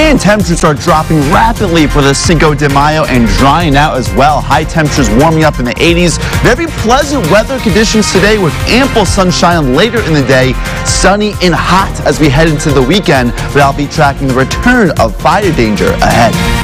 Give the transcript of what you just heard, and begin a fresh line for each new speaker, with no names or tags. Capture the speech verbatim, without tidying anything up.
And temperatures are dropping rapidly for the Cinco de Mayo and drying out as well. High temperatures warming up in the eighties. Very pleasant weather conditions today with ample sunshine later in the day. Sunny and hot as we head into the weekend, but I'll be tracking the return of fire danger ahead.